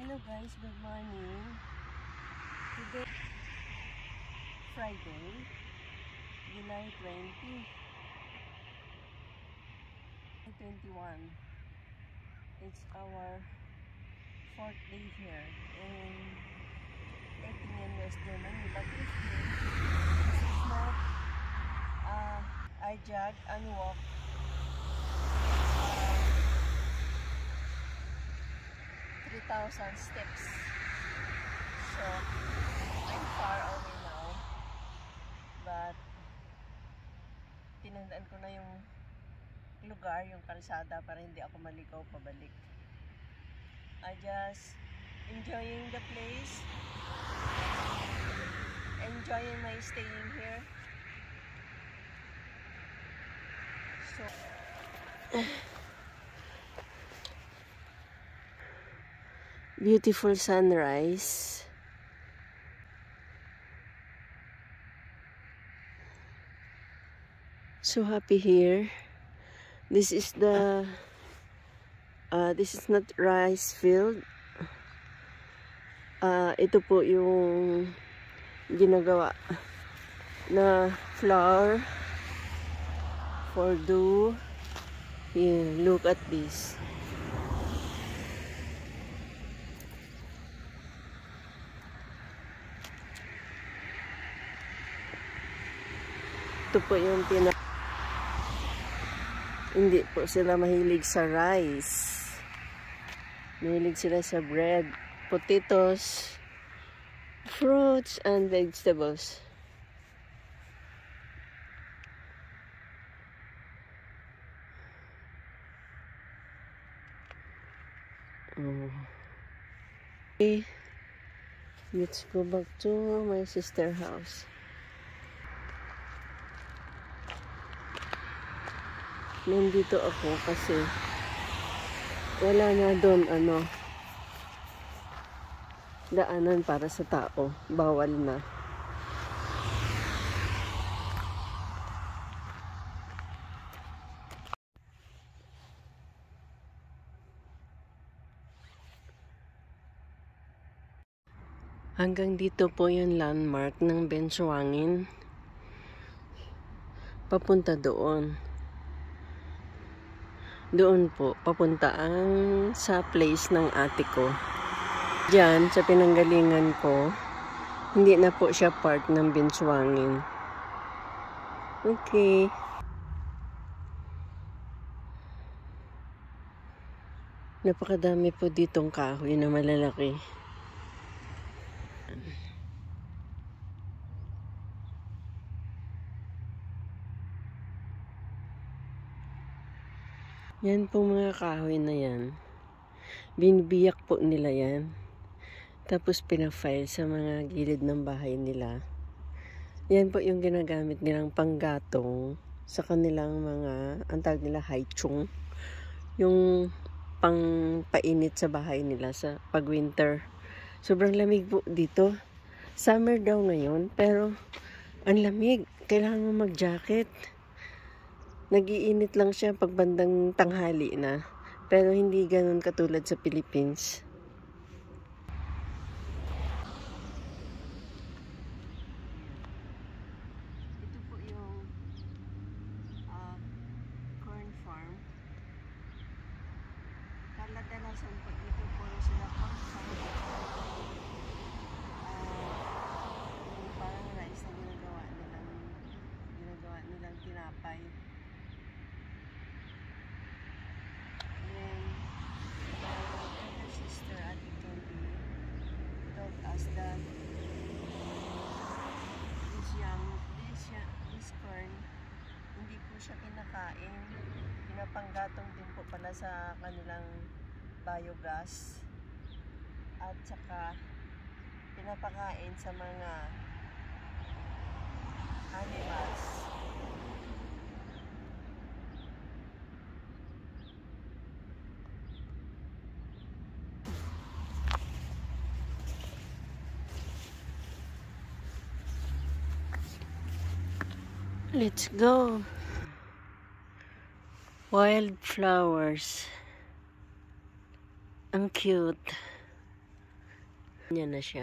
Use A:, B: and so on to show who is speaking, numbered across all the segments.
A: Hello guys, good morning. Today, Friday, July 20, 2021. It's our 4th day here in Ettingen, West Germany. But this is not I jog and walk 3,000 steps. So, I'm far away now. But, tinandaan ko na yung lugar, yung kalsada para hindi ako maligaw pabalik. I just enjoying the place. Enjoying my staying here. So, beautiful sunrise. So happy here. This is the this is not rice field. Ito po yung ginagawa na flour for dough. Here, look at this. Ito po yung hindi po sila mahilig sa rice. Mahilig sila sa bread, potatoes, fruits, and vegetables. Okay, let's go back to my sister's house. Nandito ako kasi wala na doon daanan para sa tao. Bawal na. Hanggang dito po yung landmark ng Bensuangin. Papunta doon. Doon po, papunta ang sa place ng ate ko. Diyan, sa pinanggalingan ko, hindi na po siya part ng Bensuangin. Okay. Napakadami po ditong kahoy na malalaki. Yan po mga kahoy na yan. Binibiyak po nila yan. Tapos pinafile sa mga gilid ng bahay nila. Yan po yung ginagamit nilang panggatong sa kanilang mga, ang tawag nila haichung. Yung pangpainit sa bahay nila sa pag-winter. Sobrang lamig po dito. Summer daw ngayon, pero ang lamig. Kailangan mo mag-jacket. Nag-iinit lang siya pag bandang tanghali na. Pero hindi ganun katulad sa Philippines. Ito po yung corn farm. Kadalasan po dito po sila corn farm. Yung parang rice na ginagawa nilang tinapay. That this corn, hindi po siya kinakain. Pinapanggatong din po pala sa kanilang biogas. At saka pinapakain sa mga animals. Let's go. Wildflowers. Ang cute. Niya na siya.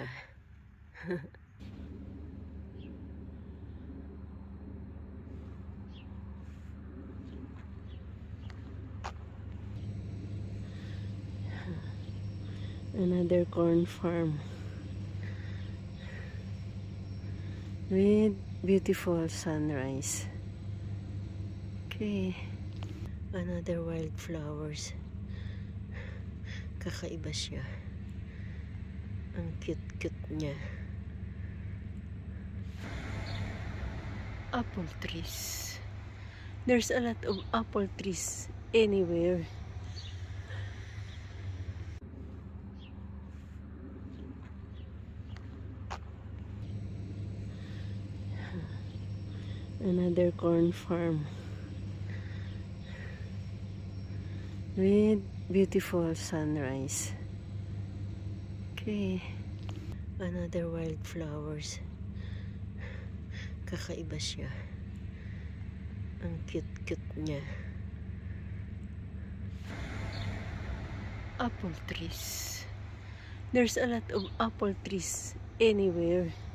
A: Another corn farm with beautiful sunrise. Okay, another wildflowers. Kakaiba siya. Ang cute-cute niya. Apple trees. There's a lot of apple trees anywhere. Another corn farm with beautiful sunrise. Okay, another wildflowers. Kakaiba siya. Ang cute-cute niya. Apple trees. There's a lot of apple trees anywhere.